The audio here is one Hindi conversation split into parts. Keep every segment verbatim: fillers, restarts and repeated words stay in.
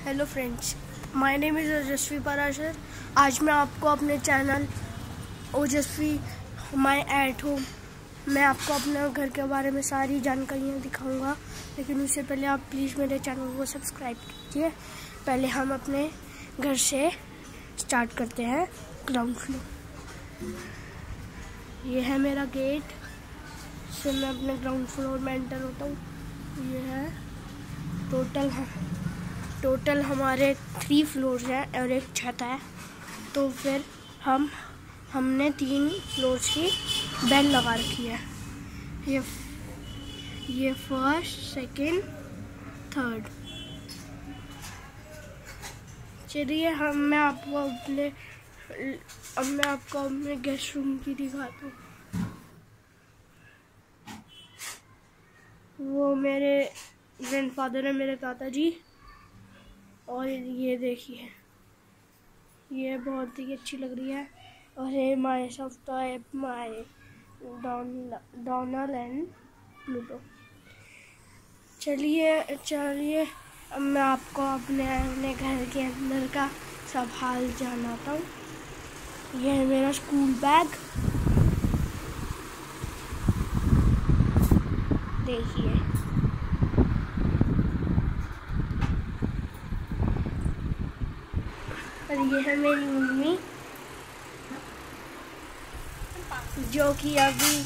Hello friends, my name is Ojaswi Parashar. आज मैं आपको अपने चैनल ओजस्वी माय एट होम मैं आपको अपने घर के बारे में सारी जानकारियाँ दिखाऊंगा। लेकिन उससे पहले आप प्लीज़ मेरे चैनल को सब्सक्राइब कीजिए। पहले हम अपने घर से स्टार्ट करते हैं। ग्राउंड फ्लोर, ये है मेरा गेट, इससे मैं अपने ग्राउंड फ्लोर में एंटर होता हूँ। ये है टोटल है टोटल हमारे थ्री फ्लोर्स हैं और एक छत है। तो फिर हम हमने तीन फ्लोर्स की बेल लगा रखी है। ये ये फर्स्ट, सेकंड, थर्ड। चलिए हम मैं आपको अपने अब मैं आपको अपने गेस्ट रूम की दिखाता हूँ। वो मेरे ग्रैंडफादर है, मेरे ताता जी। और ये देखिए, ये बहुत ही अच्छी लग रही है। और ये my soft toy, my Donald and Pluto. चलिए चलिए अब मैं आपको अपने अपने घर के अंदर का सब हाल जानता हूँ। ये है मेरा स्कूल बैग, देखिए। और ये है मेरी मम्मी, जो कि अभी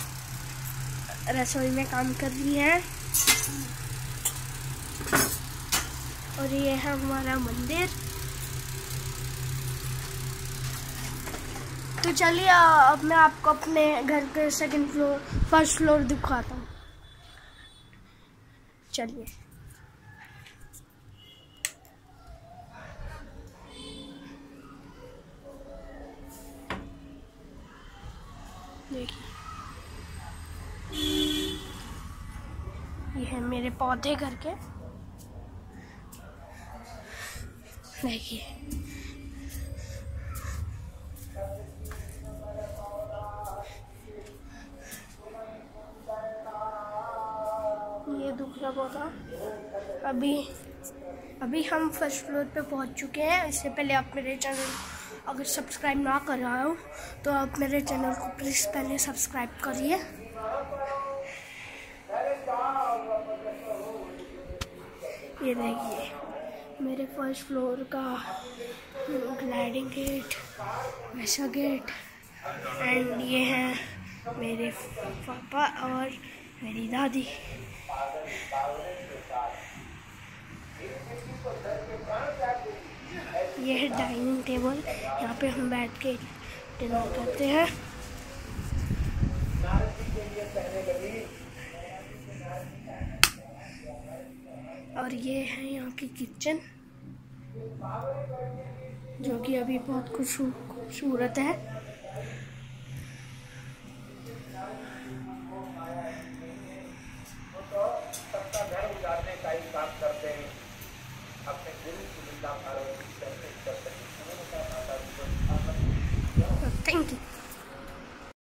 रसोई में काम कर रही है। और ये है हमारा मंदिर। तो चलिए अब मैं आपको अपने घर के सेकंड फ्लोर फर्स्ट फ्लोर दिखाता हूँ। चलिए देखिए, ये है मेरे पौधे घर के, देखिए। ये दूसरा पौधा। अभी अभी हम फर्स्ट फ्लोर पे पहुंच चुके हैं। इससे पहले आप मेरे चैनल अगर सब्सक्राइब ना कर रहा हो तो आप मेरे चैनल को प्लीज़ पहले सब्सक्राइब करिए। ये देखिए मेरे फर्स्ट फ्लोर का ग्लाइडिंग गेट, वैसा गेट। एंड ये हैं मेरे पापा और मेरी दादी। ये है डाइनिंग टेबल, यहाँ पे हम बैठ के डिनर करते हैं। और ये है यहाँ की किचन, जो कि अभी बहुत खूबसूरत है। Thank you.